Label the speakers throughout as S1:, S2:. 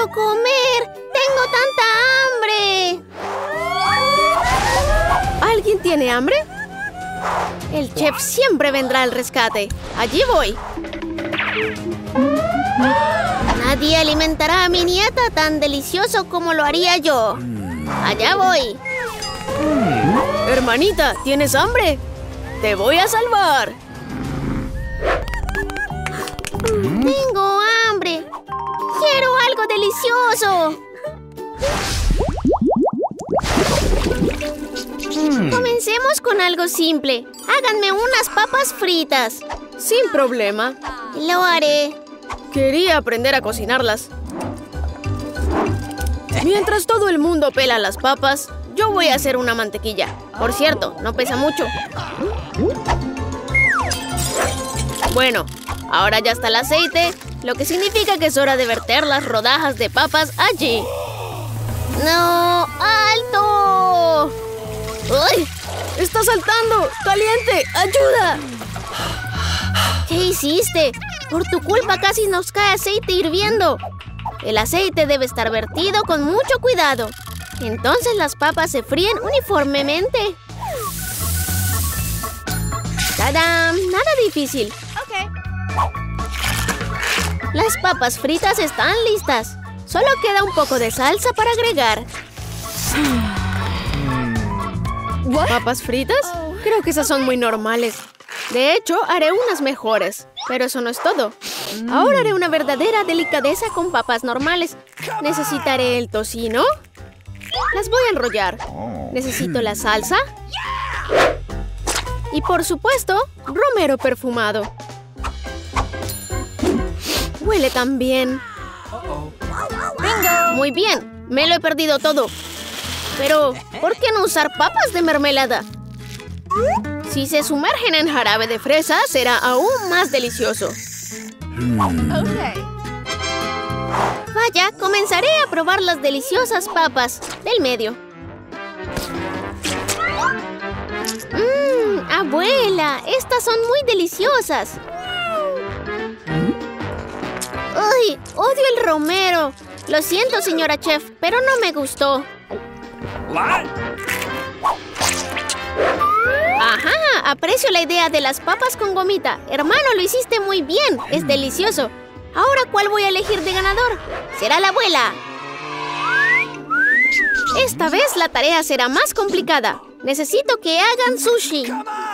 S1: quiero comer. Tengo tanta hambre.
S2: ¿Alguien tiene hambre? El chef siempre vendrá al rescate. Allí voy.
S1: Nadie alimentará a mi nieta tan delicioso como lo haría yo. Allá voy.
S2: Hermanita, ¿tienes hambre? Te voy a salvar.
S1: Tengo hambre. Quiero algo delicioso. Comencemos con algo simple. Háganme unas papas fritas.
S2: Sin problema.
S1: Lo haré.
S2: Quería aprender a cocinarlas. Mientras todo el mundo pela las papas, yo voy a hacer una mantequilla. Por cierto, no pesa mucho. Bueno, ahora ya está el aceite, lo que significa que es hora de verter las rodajas de papas allí.
S1: ¡No! ¡Alto!
S2: ¡Ay! ¡Está saltando! ¡Caliente! ¡Ayuda!
S1: ¿Qué hiciste? Por tu culpa casi nos cae aceite hirviendo. El aceite debe estar vertido con mucho cuidado. Entonces las papas se fríen uniformemente. ¡Tadam! Nada difícil. Las papas fritas están listas. Solo queda un poco de salsa para agregar.
S2: ¿Papas fritas? Creo que esas son muy normales. De hecho, haré unas mejores. Pero eso no es todo. Ahora haré una verdadera delicadeza con papas normales. Necesitaré el tocino. Las voy a enrollar. Necesito la salsa. Y por supuesto, romero perfumado. Huele tan bien. Muy bien, me lo he perdido todo. Pero, ¿por qué no usar papas de mermelada? Si se sumergen en jarabe de fresa, será aún más delicioso. Vaya, comenzaré a probar las deliciosas papas del medio. Abuela, estas son muy deliciosas. ¡Ay! Odio el romero. Lo siento, señora chef, pero no me gustó. ¡Ajá! Aprecio la idea de las papas con gomita. Hermano, lo hiciste muy bien. Es delicioso. Ahora, ¿cuál voy a elegir de ganador? Será la abuela. Esta vez la tarea será más complicada. Necesito que hagan sushi.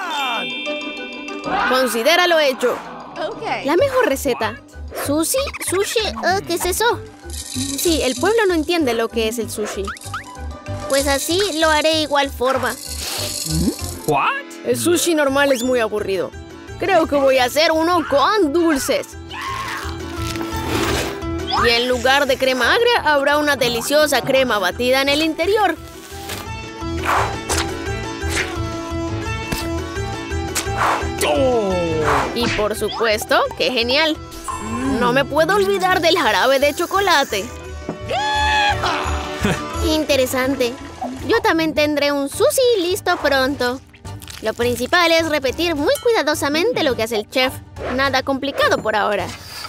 S2: Considéralo hecho. La mejor receta. ¿Sushi? ¿Sushi? ¿Qué es eso? Sí, el pueblo no entiende lo que es el sushi. Pues así lo haré de igual forma. El sushi normal es muy aburrido. Creo que voy a hacer uno con dulces. Y en lugar de crema agria, habrá una deliciosa crema batida en el interior. Y por supuesto, ¡qué genial! No me puedo olvidar del jarabe de chocolate. Interesante. Yo también tendré un sushi listo pronto. Lo principal es repetir muy cuidadosamente lo que hace el chef. Nada complicado por ahora.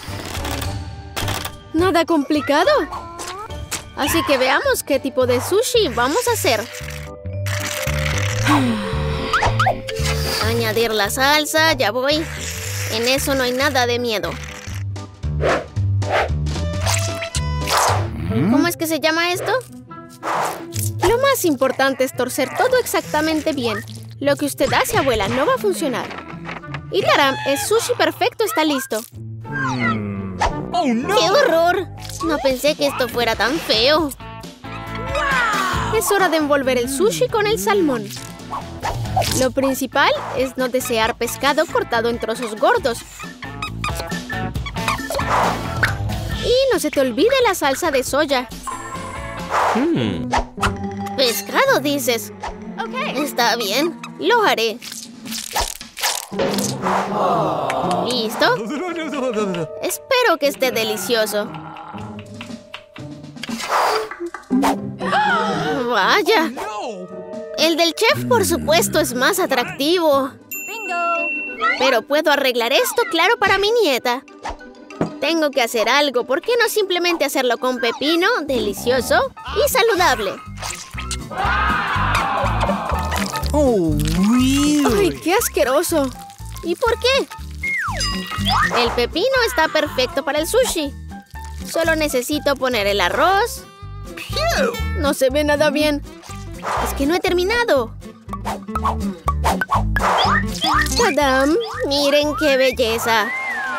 S2: ¿Nada complicado? Así que veamos qué tipo de sushi vamos a hacer.
S1: Añadir la salsa, ya voy. En eso no hay nada de miedo. ¿Cómo es que se llama esto?
S2: Lo más importante es torcer todo exactamente bien. Lo que usted hace, abuela, no va a funcionar. Y ¡taram! El sushi perfecto está listo.
S1: ¡Oh, no! ¡Qué horror! No pensé que esto fuera tan feo.
S2: Es hora de envolver el sushi con el salmón. Lo principal es no desear pescado cortado en trozos gordos. Y no se te olvide la salsa de soya.
S1: ¿Pescado, dices? Está bien, lo haré. ¿Listo? Espero que esté delicioso. ¡Vaya! El del chef, por supuesto, es más atractivo. Pero puedo arreglar esto, claro, para mi nieta. Tengo que hacer algo. ¿Por qué no simplemente hacerlo con pepino, delicioso y saludable?
S3: Oh, really?
S2: ¡Ay, qué asqueroso!
S1: ¿Y por qué? El pepino está perfecto para el sushi. Solo necesito poner el arroz.
S2: No se ve nada bien.
S1: Es que no he terminado.
S2: ¡Tadam!
S1: Miren qué belleza.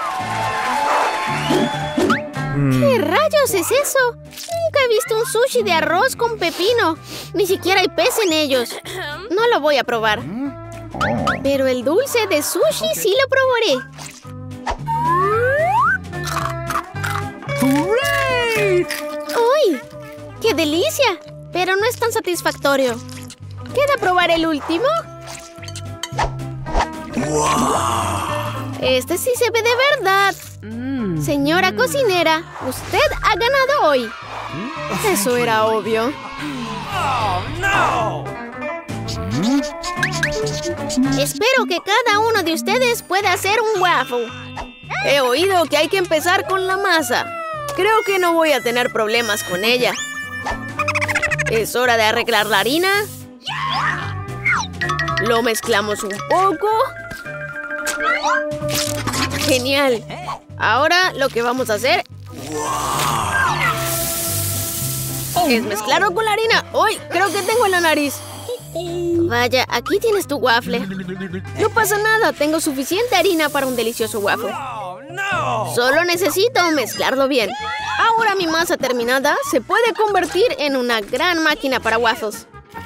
S2: ¿Qué rayos es eso?
S1: Nunca he visto un sushi de arroz con pepino. Ni siquiera hay pez en ellos. No lo voy a probar. Pero el dulce de sushi sí lo probaré.
S3: ¡Hooray!
S1: ¡Uy! ¡Qué delicia! Pero no es tan satisfactorio. ¿Queda probar el último? Este sí se ve de verdad. Señora cocinera, usted ha ganado hoy.
S2: Eso era obvio.
S1: Espero que cada uno de ustedes pueda hacer un waffle.
S2: He oído que hay que empezar con la masa. Creo que no voy a tener problemas con ella. Es hora de arreglar la harina. Lo mezclamos un poco. ¡Genial! Ahora lo que vamos a hacer es mezclarlo con la harina. ¡Uy! Creo que tengo en la nariz.
S1: Vaya, aquí tienes tu waffle.
S2: No pasa nada, tengo suficiente harina para un delicioso waffle.
S1: Solo necesito mezclarlo bien.
S2: Ahora mi masa terminada se puede convertir en una gran máquina para waffles.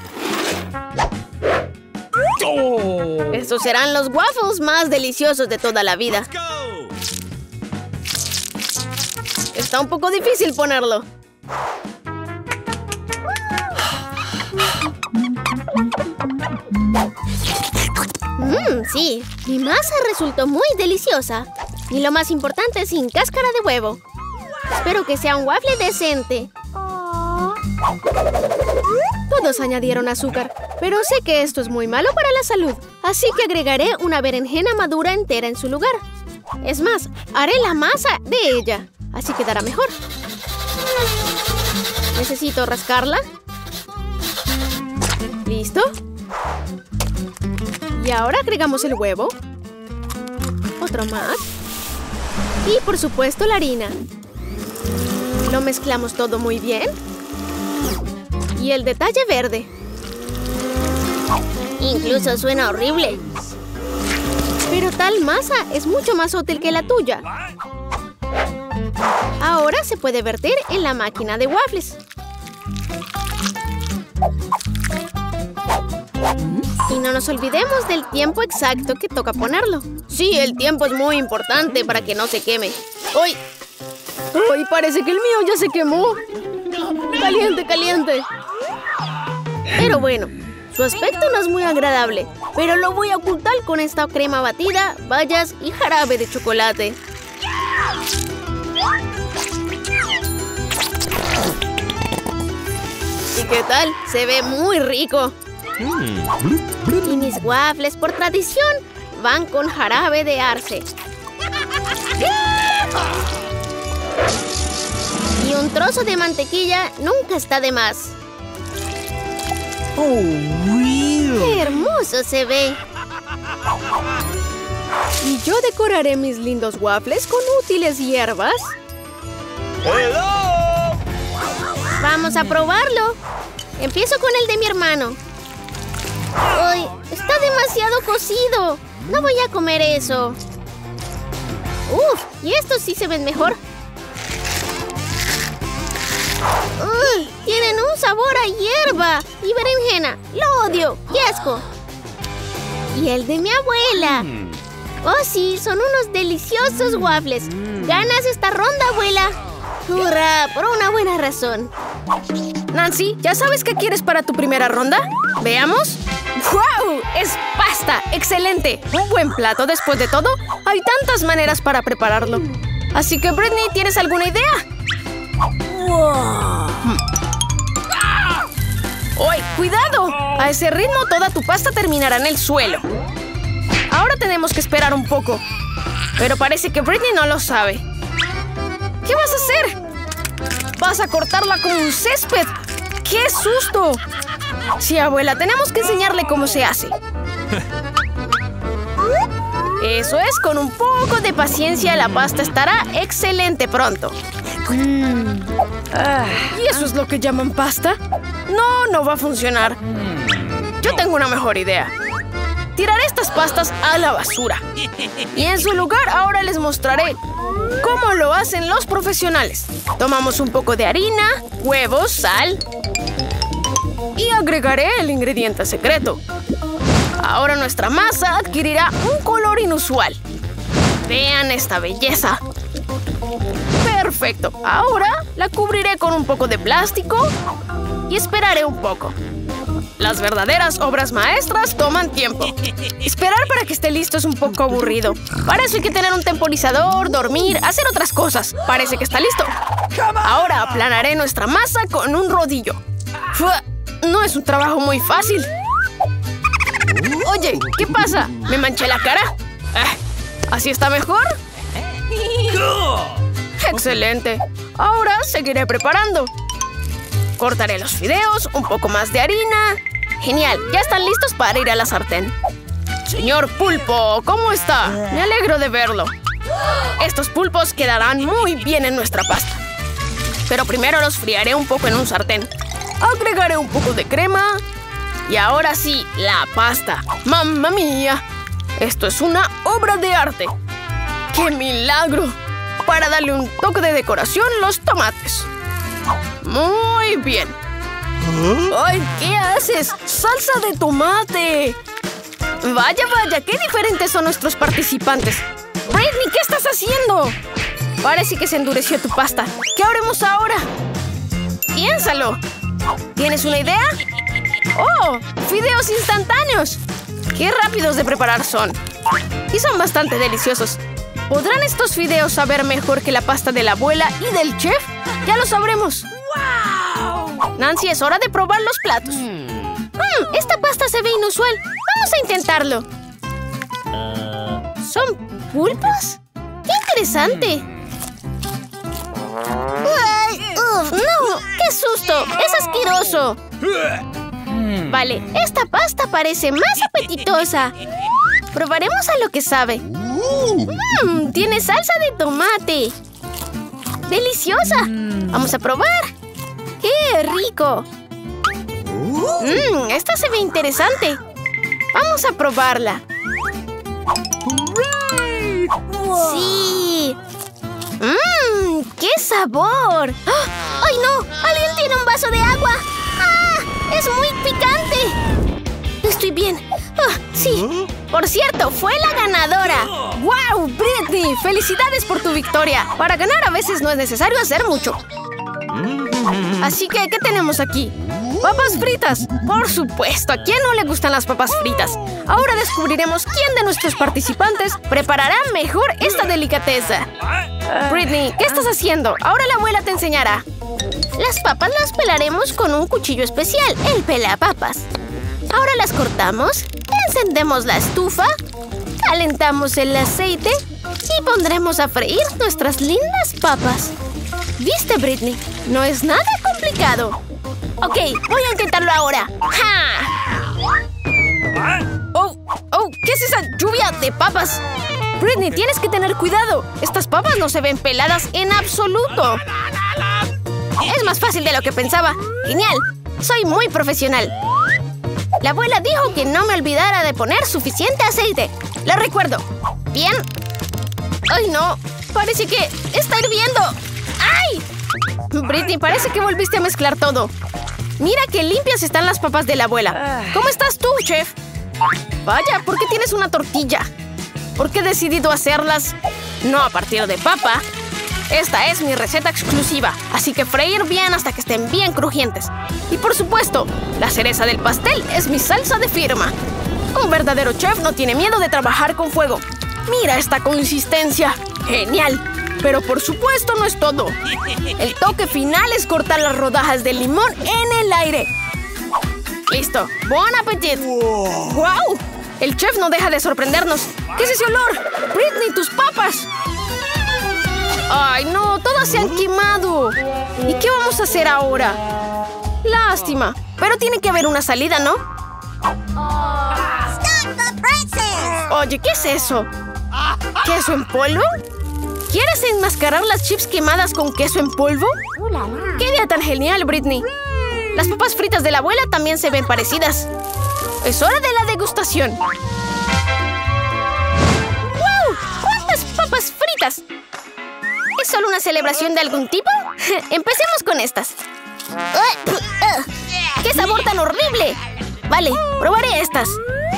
S2: Estos serán los waffles más deliciosos de toda la vida. Está un poco difícil ponerlo.
S1: Sí, mi masa resultó muy deliciosa. Y lo más importante, sin cáscara de huevo. Espero que sea un waffle decente.
S2: Todos añadieron azúcar, pero sé que esto es muy malo para la salud. Así que agregaré una berenjena madura entera en su lugar. Es más, haré la masa de ella. Así quedará mejor. Necesito rascarla. ¿Listo? Y ahora agregamos el huevo. Otro más. Y por supuesto la harina. Lo mezclamos todo muy bien. Y el detalle verde.
S1: Incluso suena horrible.
S2: Pero tal masa es mucho más útil que la tuya. Ahora se puede vertir en la máquina de waffles. Y no nos olvidemos del tiempo exacto que toca ponerlo.
S1: Sí, el tiempo es muy importante para que no se queme.
S2: ¡Uy! ¡Uy! Parece que el mío ya se quemó. ¡Caliente, caliente!
S1: Pero bueno, su aspecto no es muy agradable. Pero lo voy a ocultar con esta crema batida, bayas y jarabe de chocolate.
S2: ¿Y qué tal? Se ve muy rico.
S1: Y mis waffles, por tradición, van con jarabe de arce. Y un trozo de mantequilla nunca está de más.
S3: Oh, really?
S1: ¡Qué hermoso se ve!
S2: Y yo decoraré mis lindos waffles con útiles hierbas.
S3: ¡Hello!
S1: ¡Vamos a probarlo! Empiezo con el de mi hermano. ¡Uy! ¡Está demasiado cocido! No voy a comer eso. ¡Uf! Y estos sí se ven mejor. ¡Uy! Tienen un sabor a hierba y berenjena. ¡Lo odio! ¡Qué asco! Y el de mi abuela. ¡Oh, sí! Son unos deliciosos waffles. ¡Ganas esta ronda, abuela! ¡Hurra! Por una buena razón.
S2: Nancy, ¿ya sabes qué quieres para tu primera ronda? ¿Veamos? ¡Wow! ¡Es pasta! ¡Excelente! Un buen plato después de todo. Hay tantas maneras para prepararlo. Así que, Brittany, ¿tienes alguna idea? ¡Uy! ¡Cuidado! A ese ritmo toda tu pasta terminará en el suelo. Ahora tenemos que esperar un poco. Pero parece que Brittany no lo sabe. ¿Qué vas a hacer? ¿Vas a cortarla con un césped? ¡Qué susto! Sí, abuela, tenemos que enseñarle cómo se hace. Eso es, con un poco de paciencia la pasta estará excelente pronto. ¿Y eso es lo que llaman pasta? No, no va a funcionar. Yo tengo una mejor idea. Tiraré estas pastas a la basura. Y en su lugar ahora les mostraré cómo lo hacen los profesionales. Tomamos un poco de harina, huevos, sal y agregaré el ingrediente secreto. Ahora nuestra masa adquirirá un color inusual. Vean esta belleza. Perfecto. Ahora la cubriré con un poco de plástico y esperaré un poco. Las verdaderas obras maestras toman tiempo. Esperar para que esté listo es un poco aburrido. Para eso hay que tener un temporizador, dormir, hacer otras cosas. Parece que está listo. Ahora aplanaré nuestra masa con un rodillo. No es un trabajo muy fácil. Oye, ¿qué pasa? ¿Me manché la cara? ¿Así está mejor? ¡Excelente! Ahora seguiré preparando. Cortaré los fideos, un poco más de harina. ¡Genial! Ya están listos para ir a la sartén. Señor Pulpo, ¿cómo está? Me alegro de verlo. Estos pulpos quedarán muy bien en nuestra pasta. Pero primero los friaré un poco en un sartén. Agregaré un poco de crema. Y ahora sí, la pasta. ¡Mamma mía! Esto es una obra de arte. ¡Qué milagro! Para darle un toque de decoración, los tomates. ¡Muy bien! ¡Ay, qué haces! ¡Salsa de tomate! Vaya, vaya, qué diferentes son nuestros participantes. Britney, ¿qué estás haciendo? Parece que se endureció tu pasta. ¿Qué haremos ahora? Piénsalo. ¿Tienes una idea? ¡Oh! ¡Fideos instantáneos! ¡Qué rápidos de preparar son! Y son bastante deliciosos. ¿Podrán estos fideos saber mejor que la pasta de la abuela y del chef? ¡Ya lo sabremos! ¡Wow! Nancy, es hora de probar los platos. Esta pasta se ve inusual. Vamos a intentarlo. ¿Son pulpos? ¡Qué interesante! ¡Ay! ¡Uf! ¡No! ¡Qué susto! ¡Es asqueroso! Vale, esta pasta parece más apetitosa. Probaremos a lo que sabe. Tiene salsa de tomate. ¡Deliciosa! Vamos a probar. ¡Qué rico! Esta se ve interesante. Vamos a probarla. ¡Sí! ¡Qué sabor! ¡Ay, no! ¡Alguien tiene un vaso de agua! ¡Ah! ¡Es muy picante! Estoy bien. Sí. Por cierto, fue la ganadora. ¡Wow, Britney! ¡Felicidades por tu victoria! Para ganar a veces no es necesario hacer mucho. Así que, ¿qué tenemos aquí? ¡Papas fritas! Por supuesto, ¿a quién no le gustan las papas fritas? Ahora descubriremos quién de nuestros participantes preparará mejor esta delicadeza. Britney, ¿qué estás haciendo? Ahora la abuela te enseñará. Las papas las pelaremos con un cuchillo especial, el pelapapas. Ahora las cortamos, encendemos la estufa, calentamos el aceite y pondremos a freír nuestras lindas papas. ¿Viste, Britney? No es nada complicado. Ok, voy a intentarlo ahora. ¡Ja! ¡Oh! ¿Qué es esa lluvia de papas? Britney, tienes que tener cuidado. Estas papas no se ven peladas en absoluto. Es más fácil de lo que pensaba. ¡Genial! Soy muy profesional. La abuela dijo que no me olvidara de poner suficiente aceite. Lo recuerdo. ¿Bien? ¡Ay, no! Parece que está hirviendo. ¡Ay! Britney, parece que volviste a mezclar todo. Mira qué limpias están las papas de la abuela. ¿Cómo estás tú, chef? Vaya, ¿por qué tienes una tortilla? ¿Por qué he decidido hacerlas no a partir de papa? Esta es mi receta exclusiva, así que freír bien hasta que estén bien crujientes. Y por supuesto, la cereza del pastel es mi salsa de firma. Un verdadero chef no tiene miedo de trabajar con fuego. ¡Mira esta consistencia! ¡Genial! Pero por supuesto no es todo. El toque final es cortar las rodajas de limón en el aire. ¡Listo! ¡Bon appetit! ¡Wow! El chef no deja de sorprendernos. ¿Qué es ese olor? ¡Britney, tus papas! ¡Ay, no! ¡Todas se han quemado! ¿Y qué vamos a hacer ahora? Lástima. Pero tiene que haber una salida, ¿no? Oye, ¿qué es eso? ¿Queso en polvo? ¿Quieres enmascarar las chips quemadas con queso en polvo? ¡Qué idea tan genial, Britney! Las papas fritas de la abuela también se ven parecidas. ¡Es hora de la degustación! ¡Wow! ¡Cuántas papas fritas! ¿Es solo una celebración de algún tipo? Empecemos con estas. ¡Qué sabor tan horrible! Vale, probaré estas.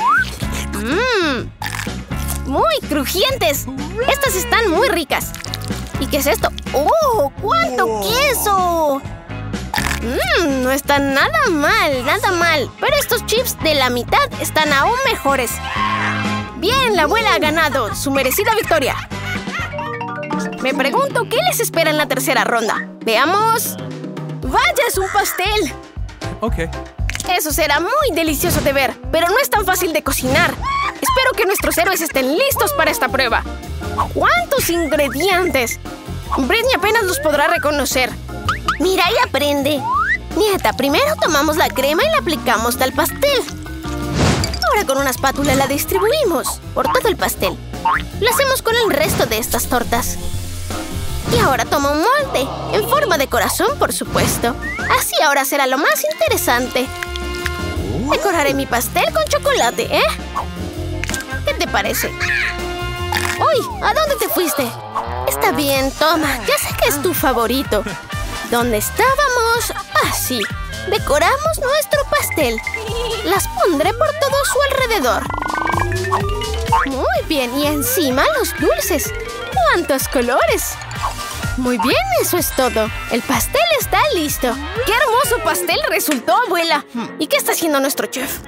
S2: ¡Muy crujientes! Estas están muy ricas. ¿Y qué es esto? ¡Oh! ¡Cuánto queso! No está nada mal, nada mal. Pero estos chips de la mitad están aún mejores. Bien, la abuela ha ganado su merecida victoria. Me pregunto qué les espera en la tercera ronda. Veamos. ¡Vaya, es un pastel!
S3: Ok.
S2: Eso será muy delicioso de ver, pero no es tan fácil de cocinar. Espero que nuestros héroes estén listos para esta prueba. ¡Cuántos ingredientes! Britney apenas los podrá reconocer. Mira y aprende. Nieta, primero tomamos la crema y la aplicamos al pastel. Ahora con una espátula la distribuimos por todo el pastel. Lo hacemos con el resto de estas tortas. Y ahora toma un molde, en forma de corazón, por supuesto. Así ahora será lo más interesante. Decoraré mi pastel con chocolate, ¿eh? ¿Qué te parece? ¡Uy! ¿A dónde te fuiste? Está bien, toma. Ya sé que es tu favorito. ¿Dónde estábamos? Así. Decoramos nuestro pastel. Las pondré por todo su alrededor. Muy bien. Y encima los dulces. ¡Cuántos colores! Muy bien, eso es todo. El pastel está listo. ¡Qué hermoso pastel resultó, abuela! ¿Y qué está haciendo nuestro chef?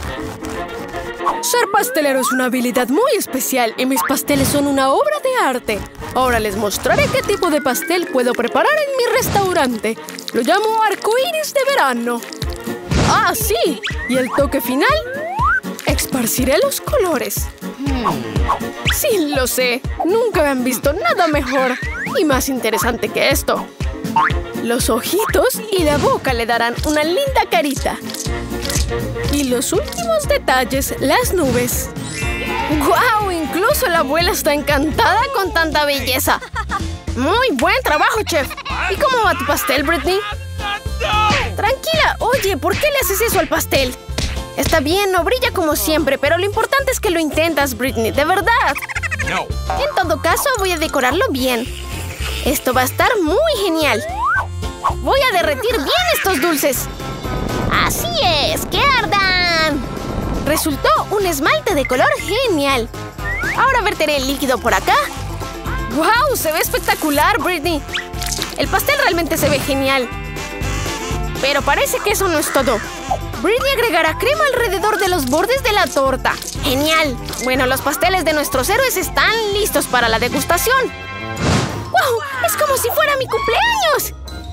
S2: Ser pastelero es una habilidad muy especial y mis pasteles son una obra de arte. Ahora les mostraré qué tipo de pastel puedo preparar en mi restaurante. Lo llamo arcoíris de verano. ¡Ah, sí! ¿Y el toque final? Esparciré los colores. Sí, lo sé. Nunca han visto nada mejor y más interesante que esto. Los ojitos y la boca le darán una linda carita. Y los últimos detalles, las nubes. ¡Guau! Incluso la abuela está encantada con tanta belleza. Muy buen trabajo, chef. ¿Y cómo va tu pastel, Britney? Tranquila. Oye, ¿por qué le haces eso al pastel? Está bien, no brilla como siempre, pero lo importante es que lo intentas, Britney, de verdad.
S3: No.
S2: En todo caso, voy a decorarlo bien. Esto va a estar muy genial. Voy a derretir bien estos dulces. ¡Así es! ¡Que ardan! Resultó un esmalte de color genial. Ahora verteré el líquido por acá. ¡Wow! Se ve espectacular, Britney. El pastel realmente se ve genial. Pero parece que eso no es todo. Britney agregará crema alrededor de los bordes de la torta. ¡Genial! Bueno, los pasteles de nuestros héroes están listos para la degustación. ¡Wow! ¡Es como si fuera mi cumpleaños!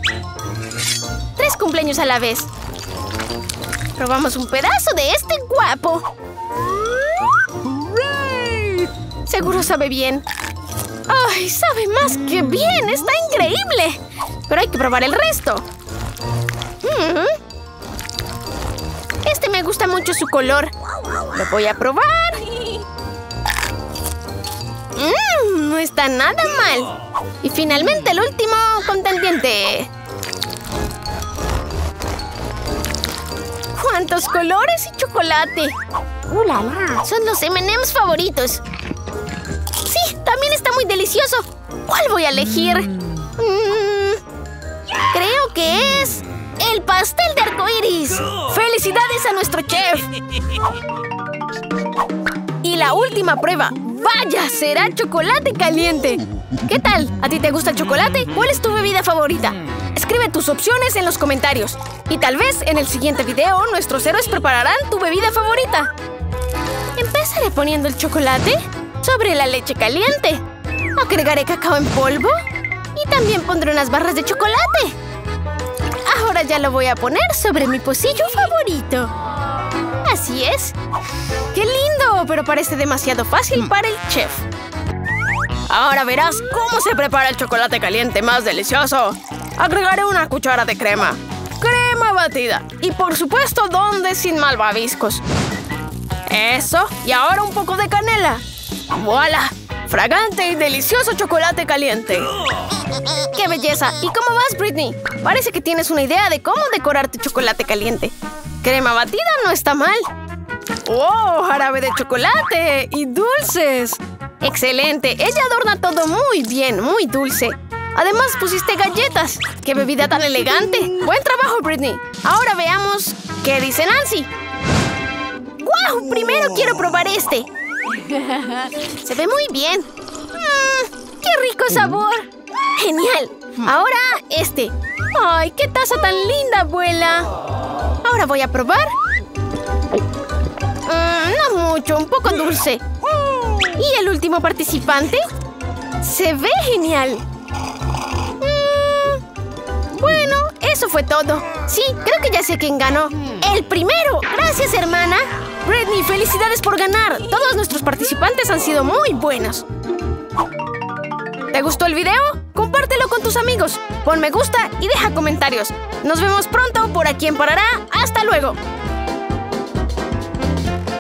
S2: 3 cumpleaños a la vez. Probamos un pedazo de este guapo. Seguro sabe bien. ¡Ay! Sabe más que bien. ¡Está increíble! Pero hay que probar el resto. Este me gusta mucho su color. Lo voy a probar. No está nada mal. Y finalmente el último contendiente. ¡Cuántos colores y chocolate! Son los M&M's favoritos. Sí, también está muy delicioso. ¿Cuál voy a elegir? Creo que es el pastel de arcoíris. ¡Felicidades a nuestro chef! Y la última prueba. ¡Vaya! Será chocolate caliente. ¿Qué tal? ¿A ti te gusta el chocolate? ¿Cuál es tu bebida favorita? Escribe tus opciones en los comentarios. Y tal vez en el siguiente video nuestros héroes prepararán tu bebida favorita. Empezaré poniendo el chocolate sobre la leche caliente. Agregaré cacao en polvo. Y también pondré unas barras de chocolate. Ahora ya lo voy a poner sobre mi pocillo favorito. Así es. ¡Qué lindo! Pero parece demasiado fácil para el chef. Ahora verás cómo se prepara el chocolate caliente más delicioso. Agregaré una cuchara de crema. Crema batida. Y por supuesto, ¿dónde sin malvaviscos? Eso. Y ahora un poco de canela. ¡Voilà! Fragante y delicioso chocolate caliente. ¡Qué belleza! ¿Y cómo vas, Britney? Parece que tienes una idea de cómo decorar tu chocolate caliente. Crema batida no está mal. ¡Oh! Jarabe de chocolate y dulces. ¡Excelente! Ella adorna todo muy bien, muy dulce. Además, pusiste galletas. ¡Qué bebida tan elegante! ¡Buen trabajo, Britney! Ahora veamos qué dice Nancy. ¡Guau! Primero quiero probar este. Se ve muy bien. ¡Qué rico sabor! ¡Genial! Ahora este. ¡Ay, qué taza tan linda, abuela! Ahora voy a probar. No mucho, un poco dulce. ¿Y el último participante? ¡Se ve genial! Bueno, eso fue todo. Sí, creo que ya sé quién ganó. ¡El primero! ¡Gracias, hermana! Britney, felicidades por ganar. Todos nuestros participantes han sido muy buenos. ¿Te gustó el video? Compártelo con tus amigos. Pon me gusta y deja comentarios. Nos vemos pronto por aquí en Parará. ¡Hasta luego!